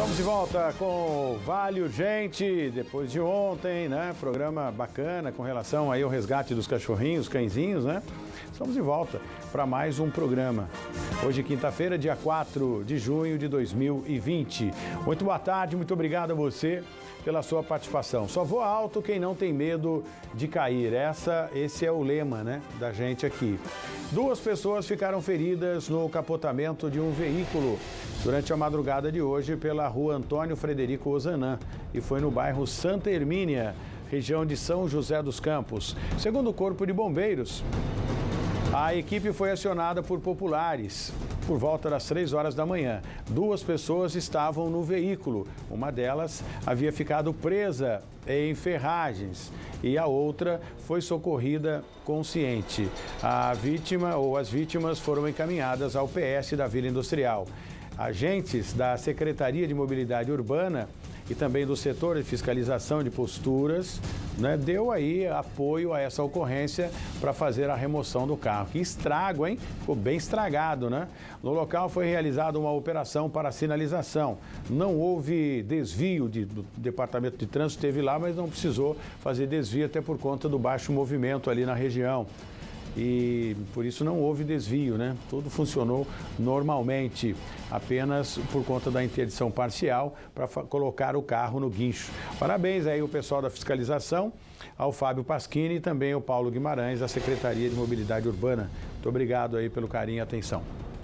Estamos de volta com Vale Urgente, depois de ontem, né? Programa bacana com relação aí ao resgate dos cachorrinhos, cãezinhos, né? Estamos de volta para mais um programa. Hoje, quinta-feira, dia 4 de junho de 2020. Muito boa tarde, muito obrigado a você pela sua participação. Só voa alto quem não tem medo de cair. Esse é o lema, né, da gente aqui. 2 pessoas ficaram feridas no capotamento de um veículo durante a madrugada de hoje pela rua Antônio Frederico Ozanam e foi no bairro Santa Hermínia, região de São José dos Campos. Segundo o Corpo de Bombeiros, a equipe foi acionada por populares por volta das 3 horas da manhã. 2 pessoas estavam no veículo. Uma delas havia ficado presa em ferragens e a outra foi socorrida consciente. A vítima ou as vítimas foram encaminhadas ao PS da Vila Industrial. Agentes da Secretaria de Mobilidade Urbana e também do setor de fiscalização de posturas, né, deu aí apoio a essa ocorrência para fazer a remoção do carro. Que estrago, hein? Ficou bem estragado, né? No local foi realizada uma operação para sinalização. Não houve desvio do Departamento de Trânsito, esteve lá, mas não precisou fazer desvio até por conta do baixo movimento ali na região. E por isso não houve desvio, né? Tudo funcionou normalmente, apenas por conta da interdição parcial para colocar o carro no guincho. Parabéns aí ao pessoal da fiscalização, ao Fábio Pasquini e também ao Paulo Guimarães, da Secretaria de Mobilidade Urbana. Muito obrigado aí pelo carinho e atenção.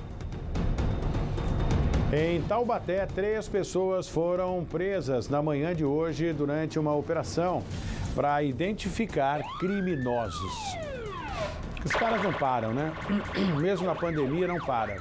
Em Taubaté, 3 pessoas foram presas na manhã de hoje durante uma operação para identificar criminosos. Os caras não param, né? Mesmo na pandemia, não param.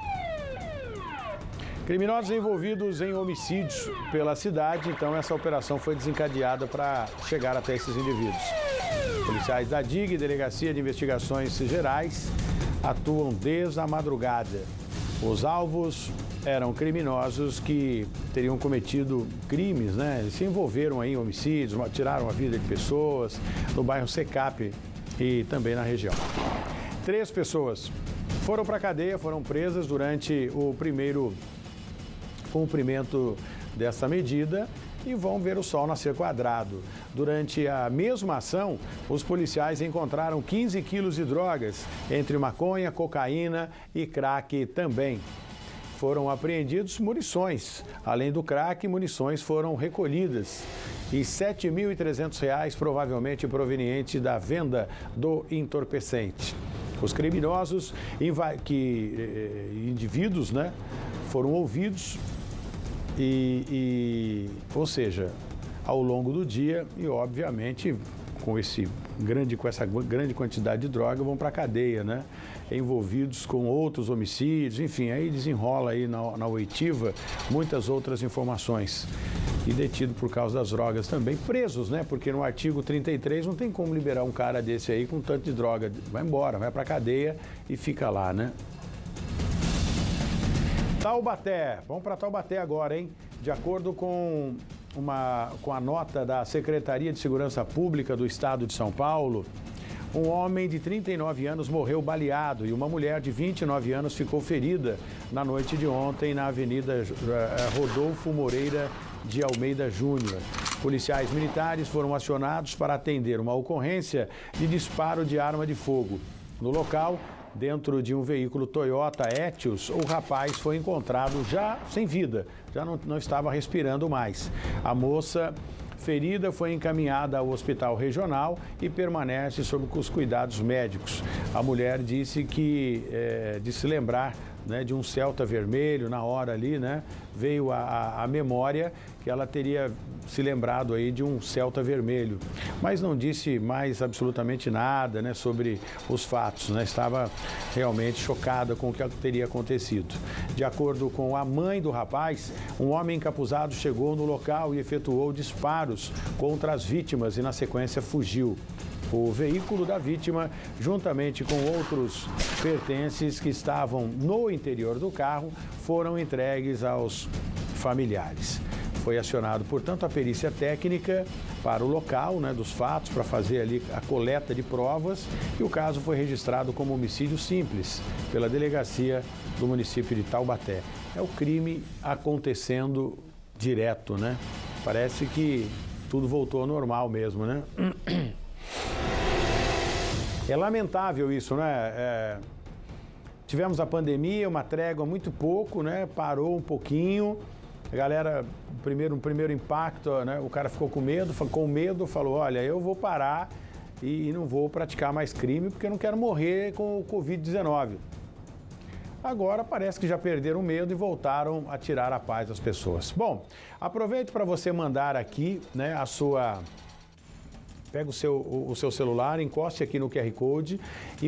Criminosos envolvidos em homicídios pela cidade, então essa operação foi desencadeada para chegar até esses indivíduos. Policiais da DIG, Delegacia de Investigações Gerais, atuam desde a madrugada. Os alvos eram criminosos que teriam cometido crimes, né? Eles se envolveram aí em homicídios, tiraram a vida de pessoas no bairro Secap e também na região. 3 pessoas foram para a cadeia, foram presas durante o primeiro cumprimento dessa medida e vão ver o sol nascer quadrado. Durante a mesma ação, os policiais encontraram 15 quilos de drogas, entre maconha, cocaína e crack também. Foram apreendidos munições. Além do crack, munições foram recolhidas. E R$ 7.300, provavelmente proveniente da venda do entorpecente. Os criminosos, indivíduos, né, foram ouvidos ou seja, ao longo do dia e, obviamente, com essa grande quantidade de droga, vão para a cadeia, né? Envolvidos com outros homicídios, enfim, aí desenrola aí na oitiva muitas outras informações. E detido por causa das drogas também, presos, né? Porque no artigo 33 não tem como liberar um cara desse aí com tanto de droga. Vai embora, vai para a cadeia e fica lá, né? Taubaté, vamos para Taubaté agora, hein? De acordo com a nota da Secretaria de Segurança Pública do Estado de São Paulo, um homem de 39 anos morreu baleado e uma mulher de 29 anos ficou ferida na noite de ontem na Avenida Rodolfo Moreira de Almeida Júnior. Policiais militares foram acionados para atender uma ocorrência de disparo de arma de fogo. No local, dentro de um veículo Toyota Etios, o rapaz foi encontrado já sem vida, já não estava respirando mais. A moça ferida foi encaminhada ao hospital regional e permanece sob os cuidados médicos. A mulher disse que, de se lembrar, né, de um Celta vermelho na hora ali, né, veio a memória que ela teria se lembrado aí de um Celta vermelho, mas não disse mais absolutamente nada, né, sobre os fatos, né, estava realmente chocada com o que teria acontecido. De acordo com a mãe do rapaz, um homem encapuzado chegou no local e efetuou disparos contra as vítimas e na sequência fugiu. O veículo da vítima, juntamente com outros pertences que estavam no interior do carro, foram entregues aos familiares. Foi acionado, portanto, a perícia técnica para o local, né, dos fatos, para fazer ali a coleta de provas, e o caso foi registrado como homicídio simples pela delegacia do município de Taubaté. É o crime acontecendo direto, né? Parece que tudo voltou ao normal mesmo, né? É lamentável isso, né? Tivemos a pandemia, uma trégua muito pouco, né? Parou um pouquinho. A galera, um primeiro impacto, né? O cara ficou com medo, falou, olha, eu vou parar e não vou praticar mais crime porque eu não quero morrer com o Covid-19. Agora parece que já perderam o medo e voltaram a tirar a paz das pessoas. Bom, aproveite para você mandar aqui, né, a sua... Pega o seu celular, encoste aqui no QR Code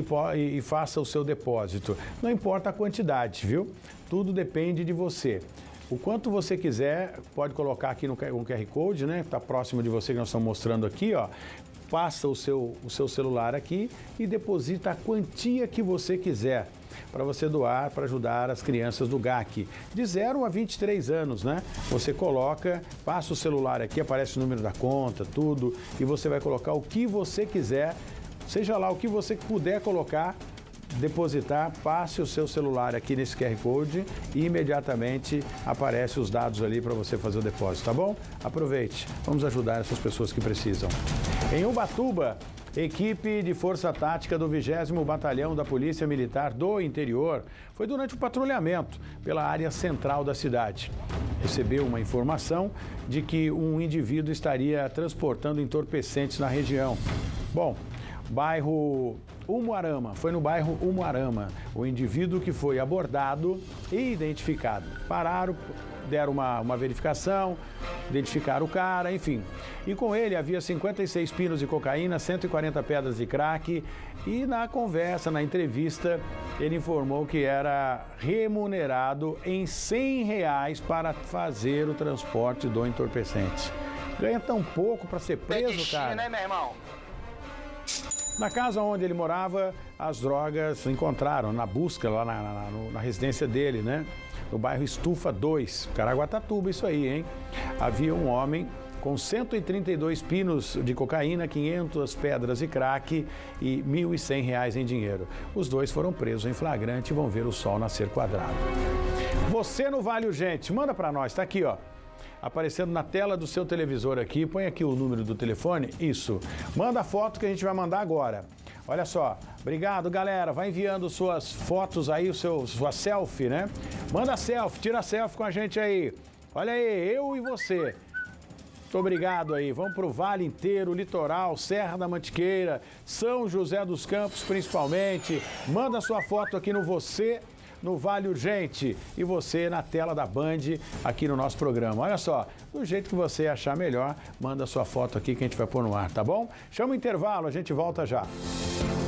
e faça o seu depósito. Não importa a quantidade, viu? Tudo depende de você. O quanto você quiser, pode colocar aqui no QR Code, né? Está próximo de você que nós estamos mostrando aqui, ó. Passa o seu celular aqui e deposita a quantia que você quiser para você doar, para ajudar as crianças do GAC, de 0 a 23 anos, né? Você coloca, passa o celular aqui, aparece o número da conta, tudo, e você vai colocar o que você quiser, seja lá o que você puder colocar, depositar, passe o seu celular aqui nesse QR Code e imediatamente aparece os dados ali para você fazer o depósito, tá bom? Aproveite, vamos ajudar essas pessoas que precisam. Em Ubatuba, equipe de Força Tática do 20º Batalhão da Polícia Militar do Interior foi durante o patrulhamento pela área central da cidade. Recebeu uma informação de que um indivíduo estaria transportando entorpecentes na região. Bom, bairro Umuarama, foi no bairro Umuarama, o indivíduo que foi abordado e identificado. Pararam, deram uma verificação, identificaram o cara, enfim. E com ele havia 56 pinos de cocaína, 140 pedras de crack e na conversa, na entrevista, ele informou que era remunerado em R$100 para fazer o transporte do entorpecente. Ganha tão pouco para ser preso, cara. Né, meu irmão? Na casa onde ele morava, as drogas encontraram na busca lá na residência dele, né? No bairro Estufa 2, Caraguatatuba, isso aí, hein? Havia um homem com 132 pinos de cocaína, 500 pedras de crack e R$1.100 em dinheiro. Os dois foram presos em flagrante e vão ver o sol nascer quadrado. Você no Vale Urgente, manda para nós, tá aqui, ó. Aparecendo na tela do seu televisor aqui, põe aqui o número do telefone, isso. Manda a foto que a gente vai mandar agora. Olha só, obrigado galera, vai enviando suas fotos aí, sua selfie, né? Manda selfie, tira selfie com a gente aí. Olha aí, eu e você. Muito obrigado aí, vamos pro Vale inteiro, Litoral, Serra da Mantiqueira, São José dos Campos principalmente. Manda sua foto aqui no Você no Vale Urgente e você na tela da Band aqui no nosso programa. Olha só, do jeito que você achar melhor, manda sua foto aqui que a gente vai pôr no ar, tá bom? Chama o intervalo, a gente volta já.